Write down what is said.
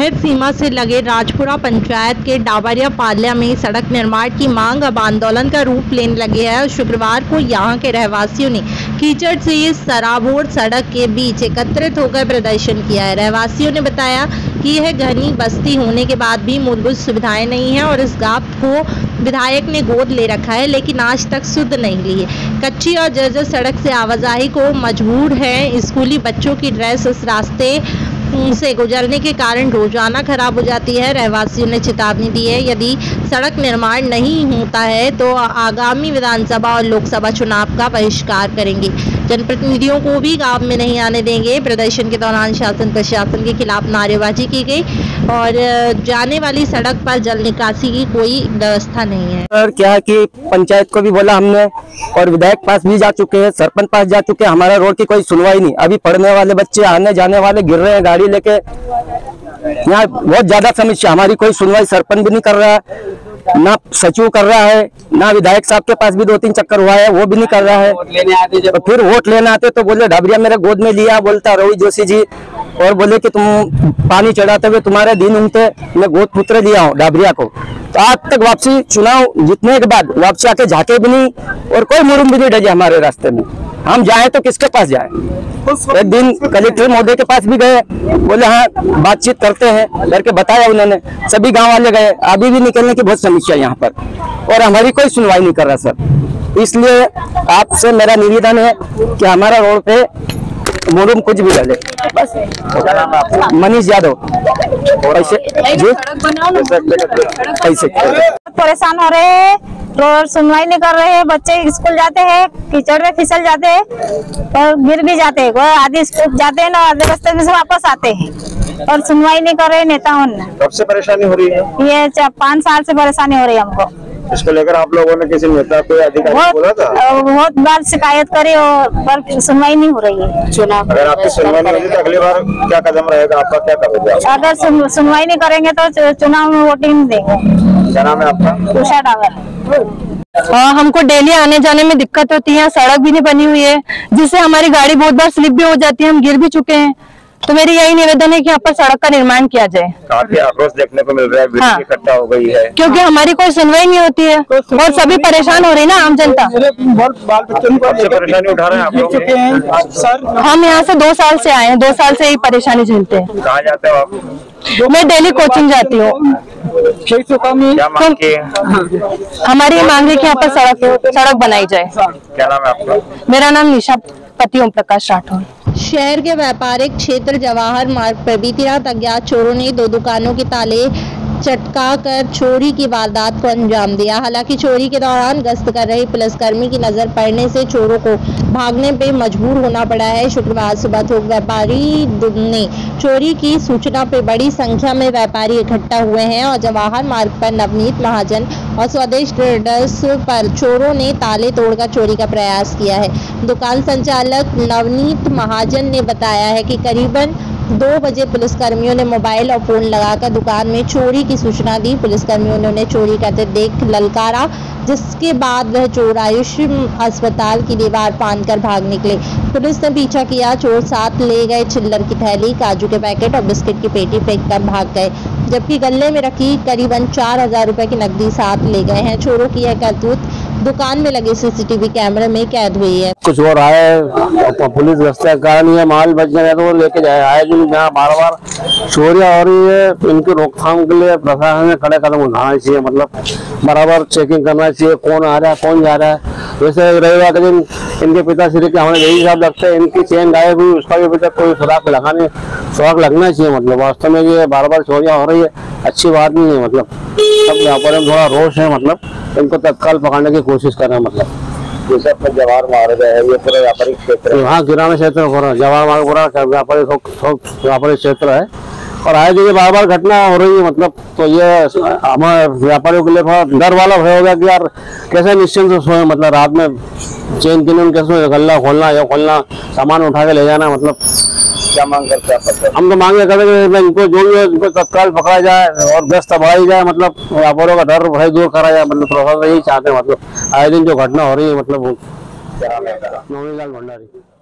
शहर सीमा से लगे राजपुरा पंचायत के डाबरिया पाल्या में सड़क निर्माण की मांग अब आंदोलन का रूप लेने लगी है। शुक्रवार को यहां के रहवासियों ने कीचड़ से सराबोर सड़क के बीच एकत्रित होकर प्रदर्शन किया है। रहवासियों ने बताया कि यह घनी बस्ती होने के बाद भी मूलभूत सुविधाएं नहीं है और इस गांव को विधायक ने गोद ले रखा है, लेकिन आज तक सुध नहीं ली है। कच्ची और जर्जर सड़क से आवाजाही को मजबूर है। स्कूली बच्चों की ड्रेस इस रास्ते से गुजरने के कारण रोजाना खराब हो जाती है। रहवासियों ने चेतावनी दी है, यदि सड़क निर्माण नहीं होता है तो आगामी विधानसभा और लोकसभा चुनाव का बहिष्कार करेंगे। जनप्रतिनिधियों को भी गांव में नहीं आने देंगे। प्रदर्शन के दौरान शासन प्रशासन के खिलाफ नारेबाजी की गई और जाने वाली सड़क पर जल निकासी की कोई व्यवस्था नहीं है। सर क्या है कि पंचायत को भी बोला हमने और विधायक पास भी जा चुके हैं, सरपंच पास जा चुके हैं, हमारा रोड की कोई सुनवाई नहीं। अभी पढ़ने वाले बच्चे आने जाने वाले गिर रहे हैं गाड़ी लेके। यहाँ बहुत ज्यादा समस्या, हमारी कोई सुनवाई सरपंच भी नहीं कर रहा है, ना सचिव कर रहा है, ना विधायक साहब के पास भी 2-3 चक्कर हुआ है, वो भी नहीं कर रहा है। तो फिर वोट लेने आते तो बोले डाबरिया मेरे गोद में लिया, बोलता रोहित जोशी जी, और बोले कि तुम पानी चढ़ाते हुए तुम्हारे दिन उनते मैं गोद पुत्र लिया हूँ डाबरिया को। तो आज तक वापसी चुनाव जीतने के बाद वापसी आके झाके भी नहीं और कोई मुरुम भी नहीं डजे हमारे रास्ते में। हम जाए तो किसके पास जाए? एक दिन कलेक्टर महोदय के पास भी गए, बोले हाँ बातचीत करते हैं करके बताया उन्होंने। सभी गांव वाले गए, अभी भी निकलने की बहुत समस्या यहाँ पर और हमारी कोई सुनवाई नहीं कर रहा सर। इसलिए आपसे मेरा निवेदन है कि हमारा रोड पे मुरुम कुछ भी डाले बस। मनीष यादव पैसे परेशान हो रहे हैं, रोड सुनवाई नहीं कर रहे हैं। बच्चे स्कूल जाते हैं, कीचड़ में फिसल जाते हैं और गिर भी जाते हैं। आधे स्कूल जाते हैं ना, आधे रास्ते में से वापस आते हैं और सुनवाई नहीं कर रहे नेताओं ने। कब से परेशानी हो रही है? ये 5 साल से परेशानी हो रही है हमको। इसको लेकर आप लोगों ने किसी नेता कोई अधिकारी बोला था? बहुत बार शिकायत करी और पर सुनवाई नहीं हो रही है। चुनाव अगर आपकी सुनवाई नहीं होगी तो अगली बार क्या कदम रहेगा आपका, क्या करोगे? अगर सुनवाई नहीं करेंगे तो चुनाव में वोटिंग नहीं देंगे। क्या नाम है आपका? उषा डावर। हमको डेली आने जाने में दिक्कत होती है, सड़क भी नहीं बनी हुई है जिससे हमारी गाड़ी बहुत बार स्लिप भी हो जाती है, हम गिर भी चुके हैं। तो मेरी यही निवेदन है कि यहाँ पर सड़क का निर्माण किया जाए। काफी आक्रोश देखने को मिल रहा है, भीड़ इकट्ठा हो गई है क्योंकि हमारी कोई सुनवाई नहीं होती है और सभी परेशान हो रही है ना, आम जनता। परेशानी उठा रहे हैं आप लोग? हम यहाँ से 2 साल से आए हैं, 2 साल से यही परेशानी झेलते हैं। कहाँ जाते हो आप? मैं डेली कोचिंग जाती हूँ। क्या मांग की है? हमारी मांग है कि यहाँ पर सड़क बनाई जाए। क्या नाम है आपका? मेरा नाम निशा पति ओम प्रकाश राठौर। शहर के व्यापारिक क्षेत्र जवाहर मार्ग पर बीती रात अज्ञात चोरों ने 2 दुकानों के ताले चटका कर चोरी की वारदात को अंजाम दिया। हालांकि चोरी के दौरान गश्त कर रहे पुलिसकर्मी की नजर पड़ने से चोरों को भागने पे मजबूर होना पड़ा है। शुक्रवार सुबह थोक व्यापारी ने चोरी की सूचना पे बड़ी संख्या में व्यापारी इकट्ठा हुए हैं और जवाहर मार्ग पर नवनीत महाजन और स्वदेश ट्रेडर्स पर चोरों ने ताले तोड़कर चोरी का प्रयास किया है। दुकान संचालक नवनीत महाजन ने बताया है कि करीबन 2 बजे पुलिसकर्मियों ने मोबाइल और फोन लगाकर दुकान में चोरी की सूचना दी। पुलिसकर्मियों ने उन्हें चोरी करते देख ललकारा, जिसके बाद वह चोर आयुष अस्पताल की दीवार फांदकर भाग निकले। पुलिस ने पीछा किया, चोर साथ ले गए चिल्लर की थैली, काजू के पैकेट और बिस्किट की पेटी फेंककर भाग गए, जबकि गले में रखी करीबन 4000 रुपए की नकदी साथ ले गए हैं। चोरों की यह करतूत दुकान में लगे सीसीटीवी कैमरे में कैद हुई है। कुछ और आए पुलिस रास्ते के कारण ये माल बच गया तो लेके जाए आए जो जहाँ बार बार चोरियां हो रही है, इनकी रोकथाम के लिए प्रशासन ने कड़े कदम उठाना चाहिए। मतलब बराबर चेकिंग करना चाहिए, कौन आ रहा है कौन जा रहा है। वैसे रविवार के दिन इनके पिताश्री के हमारे यही साहब लगते हैं, इनकी चेन गायब हुई, उसका भी अभी तक कोई सुराग लगना चाहिए। मतलब वास्तव में ये बार बार चोरियां हो रही है, अच्छी बात नहीं है। मतलब सब व्यापारियों में थोड़ा रोष है, मतलब इनको तत्काल पकड़ने की कोशिश कर रहे हैं। मतलब जैसे अपने जवाहर मार्ग है, ये पूरा व्यापारिक क्षेत्र है। हाँ, किराना क्षेत्र जवाहर मार्ग पूरा व्यापारिक क्षेत्र है और आए जो ये बार बार घटना हो रही है। मतलब तो ये हमारे व्यापारियों के लिए थोड़ा डर वाला भय हो गया कि यार कैसे निश्चिंत से सोए। मतलब रात में चेन किन कैसे गल्ला खोलना या खोलना, सामान उठा के ले जाना। मतलब क्या मांग करते हैं? हम तो मांगे करते हैं इनको जो भी है इनको तत्काल पकड़ा जाए और गश्त बढ़ाई जाए। मतलब व्यापारियों का डर भय दूर करा जाए। मतलब प्रशासन यही चाहते हैं। मतलब आए दिन जो घटना हो रही है, मतलब क्या नाम है? नवनीत भंडारी।